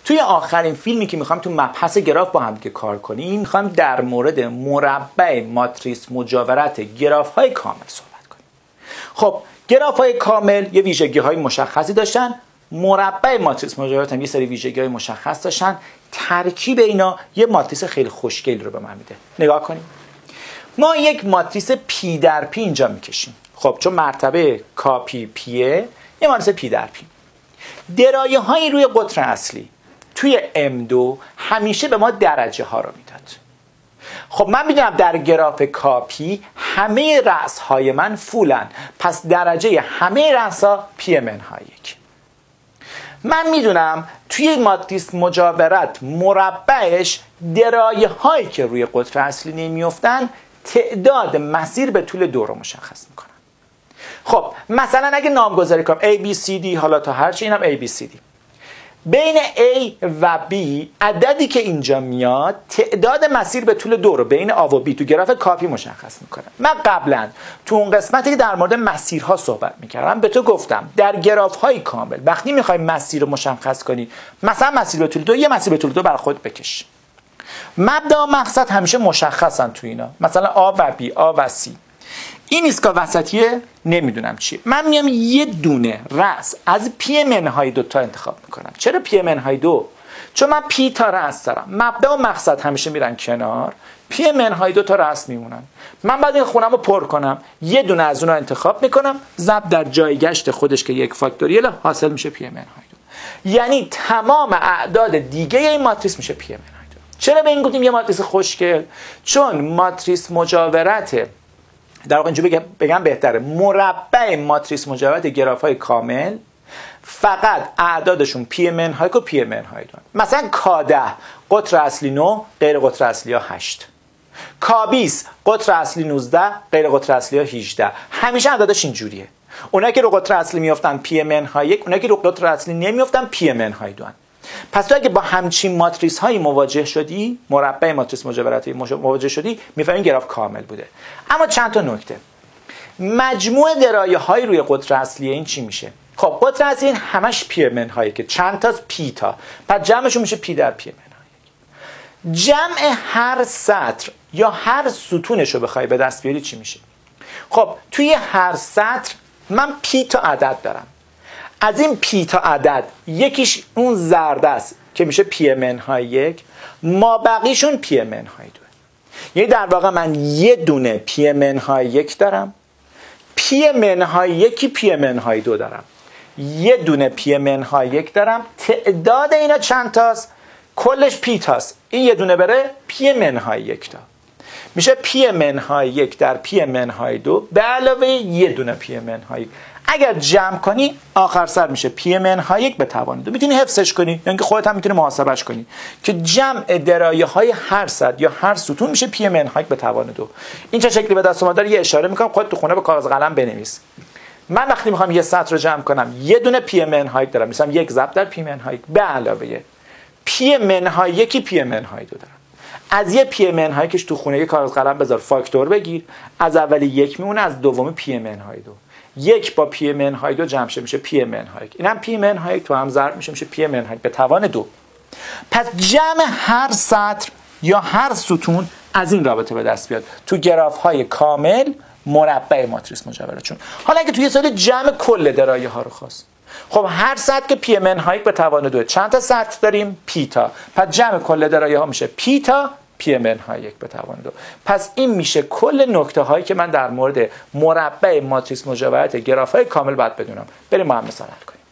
توی آخرین فیلمی که میخوایم تو مبحث گراف با هم دیگه کار کنیم، میخوایم در مورد مربع ماتریس مجاورت گراف های کامل صحبت کنیم. خب گراف های کامل یه ویژگی های مشخصی داشتن، مربع ماتریس مجاورت هم یه سری ویژگی های مشخص داشتن. ترکیب اینا یه ماتریس خیلی خوشگلی رو به من میده. نگاه کنیم. ما یک ماتریس پی در پی اینجا میکشیم. خب چون مرتبه کاپی پیه، یه ماتریس پی در پی. درایه هایی روی قطر اصلی توی M2 همیشه به ما درجه ها رو میداد. خب من میدونم در گراف کاپی همه رأس های من فولن، پس درجه همه رأس ها پی منهای یک. من میدونم توی ماتریس مجاورت مربعش درایه هایی که روی قطر اصلی نمیافتن تعداد مسیر به طول دو رو مشخص میکنن. خب مثلا اگه نامگذاری کنم ABCD، حالا تا هرچی اینم ABCD، بین A و B عددی که اینجا میاد تعداد مسیر به طول دو رو بین A و B تو گراف کاپی مشخص میکنه. من قبلا تو اون قسمتی که در مورد مسیرها صحبت میکردم به تو گفتم در گراف های کامل وقتی میخوای مسیر رو مشخص کنی، مثلا مسیر به طول دو، یه مسیر به طول دو بر خود بکش. مبدا و مقصد همیشه مشخصن تو اینا، مثلا A و B، A و C. این ایستگاه وسطیه نمیدونم چیه، من میام یه دونه رأس از پی منهای دو تا انتخاب میکنم. چرا پی منهای دو؟ چون من پی تا رأس دارم، مبدا و مقصد همیشه میرن کنار، پی منهای دو تا رأس میمونن. من بعد این خونم رو پر کنم، یه دونه از اونها انتخاب میکنم، ضرب در جایگشت خودش که یک فاکتوریال حاصل میشه پی منهای دو. یعنی تمام اعداد دیگه این ماتریس میشه پی منهای دو. چرا به این گفتیم یه ماتریس خوشگل؟ چون ماتریس مجاورت، در واقع اینجوری بگم بهتره، مربع ماتریس مجاورت گراف های کامل فقط اعدادشون پی منهای و پی منهای دو. مثلا K10 قطر اصلی 9 غیر قطر اصلی 8، K20 قطر اصلی 19 غیر قطر اصلی 18. همیشه اعدادش اینجوریه. اونایی که رو قطر اصلی میافتن پی منهای 1، اونایی که رو قطر اصلی نمیافتن پی منهای 2. پس تو اگه با همچین ماتریس هایی مواجه شدی، مربع ماتریس مجاورتی مواجه شدی، میفهمی گراف کامل بوده. اما چند تا نکته. مجموع درایه های روی قطر اصلی این چی میشه؟ خب قطر اصلی این همش پی منهایی که چند تا پی تا، پس جمعشون میشه پی در پی منهای. جمع هر سطر یا هر ستونش رو بخوای به دست بیاری چی میشه؟ خب توی هر سطر من پی تا عدد دارم. از این پی تا عدد یکیش اون زرد است که میشه پی منهای 1، ما بقیشون پی منهای 2. یعنی در واقع من یه دونه پی منهای 1 دارم، پی منهای 1 پی منهای 2 دارم، یه دونه پی منهای 1 دارم. تعداد اینا چند تاست؟ کلش پی تاست. این یه دونه بره پی منهای 1 تا میشه پی منهای 1 در پی منهای 2 به علاوه یه دونه پی منهای 1. اگر جمع کنی آخر سر میشه پی منهای 1 به توان 2. میتونی حفظش کنی، یعنی که خودت هم میتونی محاسبش کنی که جمع درایه های هر سطر یا هر ستون میشه پی منهای 1 به توان 2. این چه شکلی به دست اومد؟ یه اشاره میکنم، خودت تو خونه با کاغذ قلم بنویس. من وقتی میخوام یه سطر رو جمع کنم یه دونه پی منهای 1 دارم، مثلا یک ضرب در پی منهای 1 به علاوه پی منهای 1 پی منهای 2 دارم. از یه پی منهای کش تو خونه یه کاغذ قلم بذار، فاکتور بگیر، از اولی 1 میمونه، از دومی پی منهای 2. 1 با پی منهای 2 جمع میشه پی منهای 1. اینم پی منهای 1 تو هم ضرب میشه پی منهای 1 به توان 2. پس جمع هر سطر یا هر ستون از این رابطه به دست بیاد تو گراف های کامل مربع ماتریس مجاورتشون. حالا اگه توی سال جمع کل درایه ها رو خواست، خب هر سطر که پی منهای 1 به توان 2، چند تا سطر داریم؟ پی تا. پس جمع کل درایه ها میشه پی تا پی منهای 1 به توان 2. پس این میشه کل نکته هایی که من در مورد مربع ماتریس مجاورت گراف های کامل باید بدونم. بریم ما هم مثال حل کنیم.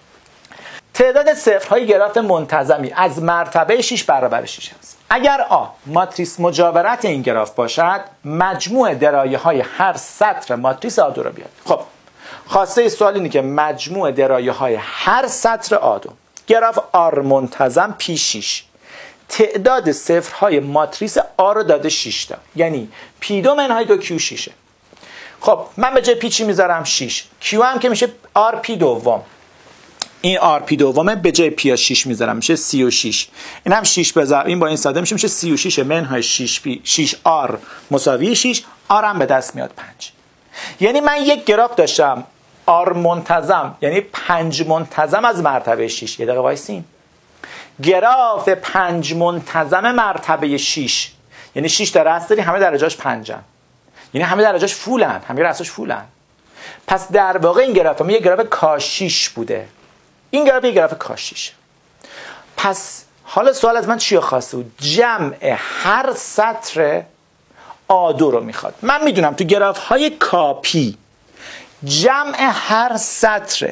تعداد صفرهای گراف منتظمی از مرتبه 6 برابر 6 است. اگر آ ماتریس مجاورت این گراف باشد، مجموع درایه های هر سطر ماتریس آ2 را بیاد. خب خواسته سوال اینه که مجموع درایه های هر سطر آ2، گراف آر منتظم پی 6، تعداد صفرهای ماتریس آ رو داده 6 تا، یعنی پی 2 منهای 2 کیو 6. خب من به جای پی چی میذارم؟ 6. کیو هم که میشه آر پی دوم، این آر پی دومه، به جای پی 6 میذارم میشه 36. این هم 6 بذار، این با این ساده میشه 36 منهای 6 پی 6 آر مساوی 6، آر هم به دست میاد 5. یعنی من یک گراف داشتم آر منتظم، یعنی 5 منتظم از مرتبه 6. یه دقیقه وایسین. گراف 5 منتظم مرتبه 6، یعنی 6 تا رأس داری، همه درجاش 5، یعنی همه درجاش فولن، همه رأساش فولن. پس در واقع این گراف یه گراف کاشیش بوده، این گراف یه گراف کاشیش. پس حالا سوال از من چی خواسته بود؟ جمع هر سطر A2 رو میخواد. من میدونم تو گراف های کاپی جمع هر سطر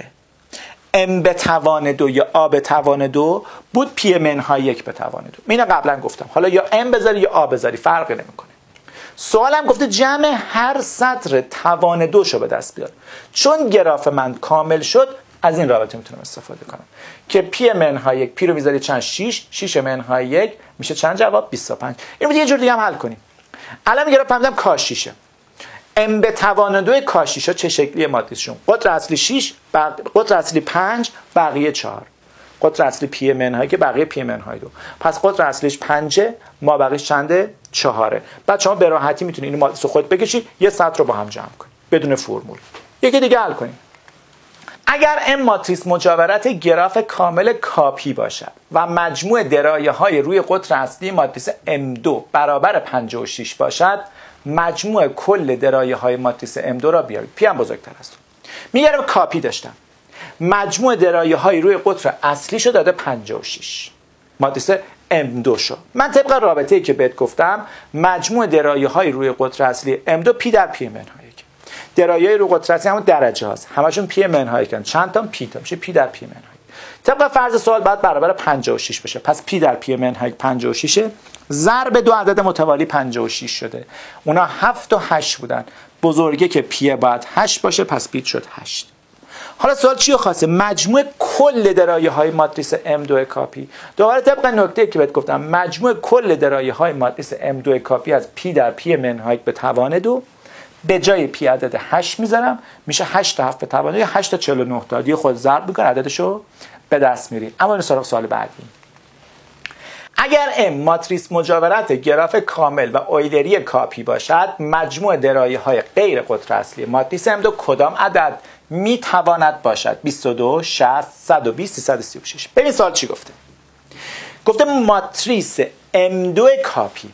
M به توان 2 یا A به توان 2 بود پی منهای 1 به توان 2. اینو قبلا گفتم. حالا یا M بذاری یا A بذاری فرقی نمیکنه. سوالم گفته جمع هر سطر توان 2 شو به دست بیار. چون گراف من کامل شد از این رابطه میتونم استفاده کنم که پی منهای 1 پی رو میذاری چند 6 منهای 1 میشه چند جواب 25. اینو یه جور دیگه هم حل کنیم. الان گراف فهمیدم کاشیشه. M به توان 2 کاشیشا چه شکلی ماتریسشون؟ قطر اصلی 6، قطر اصلی 5، بقیه 4. قطر اصلی پی منهای که بقیه پی منهای 2. پس قطر اصلیش 5، ما بقیش چنده؟ 4. بعد شما به راحتی میتونید این ماتریس رو خود بکشید، یه سطر رو با هم جمع کنید بدون فرمول. یکی دیگه حل کنیم. اگر M ماتریس مجاورت گراف کامل کاپی باشد و مجموع درایه‌های روی قطر اصلی ماتریس M2 برابر 56 باشد، مجموع کل درایه‌های ماتریس M2 را بیارید. پی هم بزرگتر است. میگم کاپی داشتم. مجموع درایه‌های روی قطر اصلی شو داده 56. ماتریس M2 شو. من طبق رابطه‌ای که بهت گفتم مجموع درایه‌های روی قطر اصلی M2 پی در پی منهای 1. درایه‌های روی قطر اصلی همون درجه هاست. همشون پی منهای 1 چند تا پی تا میشه پی در پی منهای 1. طبق فرض سوال بعد برابر 56 بشه. پس پی در پی منهای 56 ضرب دو عدد متوالی 56 شده. اونا 7 و 8 بودن. بزرگه که پی باید 8 باشه، پس پی شد 8. حالا سوال چی رو خواسته؟ مجموع کل درایه‌های ماتریس M2 کاپی. دوباره طبق نکته که بهت گفتم مجموع کل درایه‌های ماتریس M2 کاپی از پی در پی منهای به توان 2 به جای پی عدد 8 میذارم، میشه 8 تا 7 به توان 2 یا 8 تا 49 تا. دیگه خود ضرب می‌کنی عددشو به دست میاری. اما این سوال بعدی. اگر M ماتریس مجاورت گراف کامل و اویلری کاپی باشد، مجموع درایه‌های غیر قطر اصلی ماتریس M2 کدام عدد میتواند باشد؟ 22 60 120 336. ببین سوال چی گفته. گفته ماتریس M2 کاپی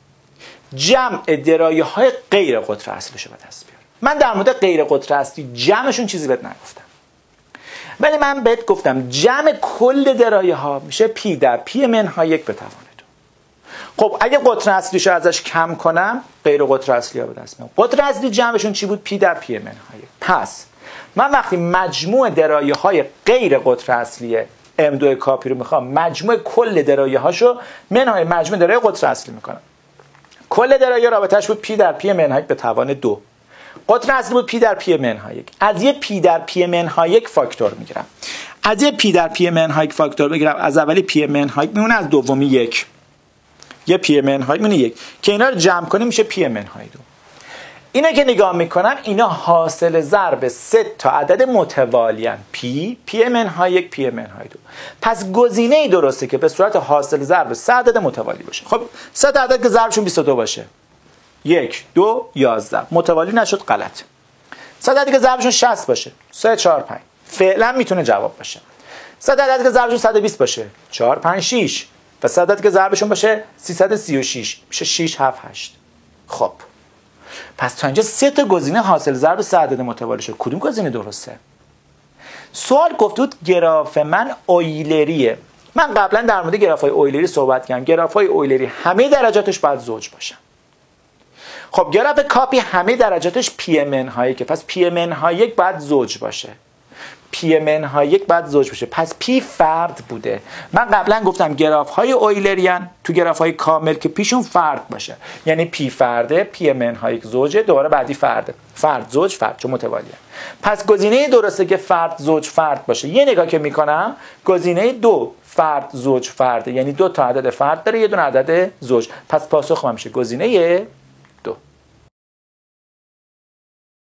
جمع درایه‌های غیر قطر اصلیشو به دست بیار. من در مورد غیر قطر اصلی جمعشون چیزی بهت نگفتم، ولی من بهت گفتم جمع کل درایه‌ها میشه پی در پی منهای 1 به توان 2. خب اگه قطر اصلیشو ازش کم کنم غیر قطر اصلی ها به دست میارم. قطر اصلی جمعشون چی بود؟ پی در پی منهای 1. پس من وقتی مجموع درایه‌های غیر قطر اصلی M2 کاپی رو میخوام مجموع کل درایه‌هاشو منهای مجموع درایه قطر اصلی میکنم. کل درایه رابطه‌اش بود پی در پی منهای 1 به توان 2. قطر اصلی بود پی در پی منهای 1. از یه پی در پی منهای 1 فاکتور میگیرم. از یه پی در پی منهای 1 فاکتور بگیرم، از اولی پی منهای 1 میمونه، از دومی 1. یه پی منهای میمونه 1 که اینا رو جمع کنیم میشه پی منهای 2. اینا که نگاه میکنم اینا حاصل ضرب 3 تا عدد متوالی ان. پی منهای 1 پی منهای 2. پس گزینه ای درسته که به صورت حاصل ضرب 3 عدد متوالی باشه. خب 3 تا عدد که ضربشون 22 باشه، 1 2 11 متوالی نشد، غلط. 3 عددی که ضربشون 60 باشه، 3 4 5 فعلا میتونه جواب باشه. 3 عددی که ضربشون 120 باشه، 4 5 6 و 3 عددی که ضربشون باشه 336 میشه 6 7 8. خب پس تا اینجا 3 تا گزینه حاصل ضرب 3 عدد متوالی شد. کدوم گزینه درسته؟ سوال گفت بود گراف من اویلریه. من قبلا در مورد گراف‌های اویلری صحبت کردم. گراف‌های اویلری همه درجاتش باید زوج باشن. خب گراف کاپی همه درجاتش پی منهای 1، پس پی منهای 1 باید زوج باشه. پی منهای 1 باید زوج باشه. پس پی فرد بوده. من قبلا گفتم گراف‌های اویلریان تو گراف‌های کامل که پیشون فرد باشه، یعنی پی فرده، پی منهای 1 زوجه، دوباره بعدی فرده. فرد زوج فرد چون متوالیه. پس گزینه درسته که فرد زوج فرد باشه. یه نگاه که میکنم گزینه 2 فرد زوج فرده، یعنی 2 تا عدد فرد داره، یه دونه عدد زوج. پس پاسخ من میشه گزینه